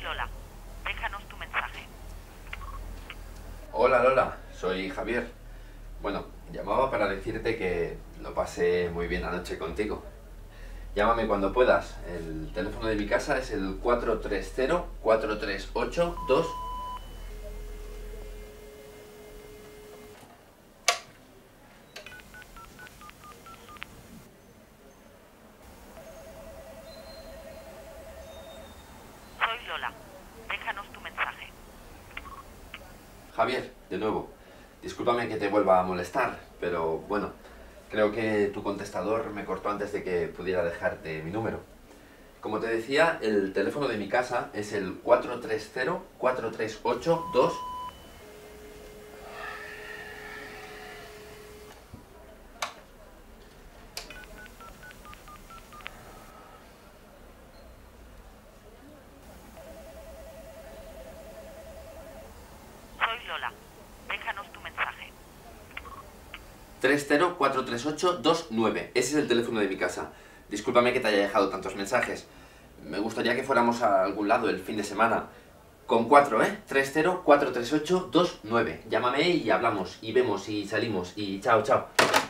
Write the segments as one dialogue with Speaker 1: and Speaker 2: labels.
Speaker 1: Lola. Déjanos tu mensaje.
Speaker 2: Hola Lola, soy Javier. Bueno, llamaba para decirte que lo pasé muy bien anoche contigo. Llámame cuando puedas. El teléfono de mi casa es el 430-438-2.
Speaker 1: Soy Lola. Déjanos tu mensaje.
Speaker 2: Javier, de nuevo. Discúlpame que te vuelva a molestar, pero bueno, creo que tu contestador me cortó antes de que pudiera dejarte mi número. Como te decía, el teléfono de mi casa es el 430-438-2.
Speaker 1: Soy Lola. Déjanos tu mensaje.
Speaker 2: 3043829. Ese es el teléfono de mi casa. Discúlpame que te haya dejado tantos mensajes. Me gustaría que fuéramos a algún lado el fin de semana. Con 4, ¿eh? 3043829. Llámame y hablamos, y vemos, y salimos, y chao, chao.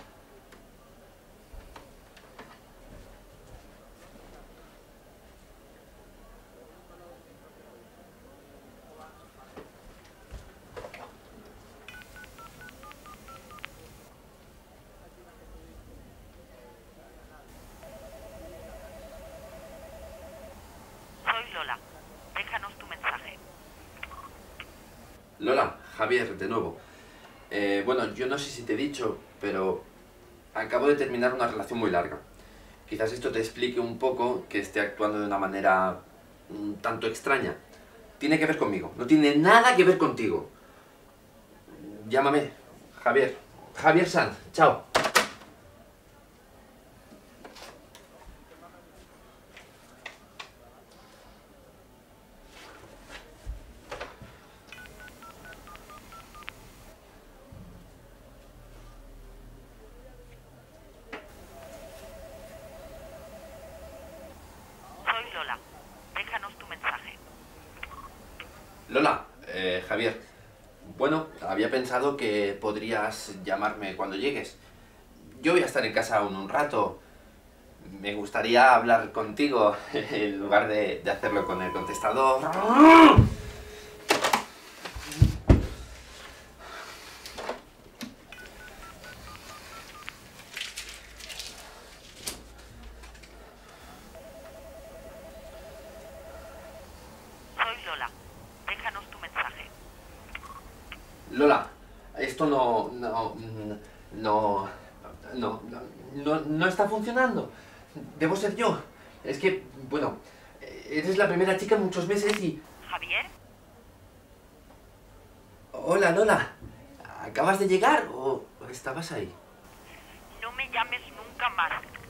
Speaker 1: Soy Lola. Déjanos tu mensaje.
Speaker 2: Lola, Javier, de nuevo. Bueno, yo no sé si te he dicho, pero acabo de terminar una relación muy larga. Quizás esto te explique un poco que esté actuando de una manera un tanto extraña. Tiene que ver conmigo, no tiene nada que ver contigo. Llámame, Javier. Javier Sanz, chao.
Speaker 1: Soy Lola. Déjanos tu mensaje.
Speaker 2: Lola, Javier. Bueno, había pensado que podrías llamarme cuando llegues. Yo voy a estar en casa aún un rato. Me gustaría hablar contigo en lugar de hacerlo con el contestador.
Speaker 1: Soy Lola. Déjanos tu mensaje.
Speaker 2: Lola, esto no está funcionando. Debo ser yo. Es que, bueno, eres la primera chica en muchos meses y...
Speaker 1: ¿Javier?
Speaker 2: Hola, Lola. ¿Acabas de llegar o estabas ahí?
Speaker 1: No me llames nunca más.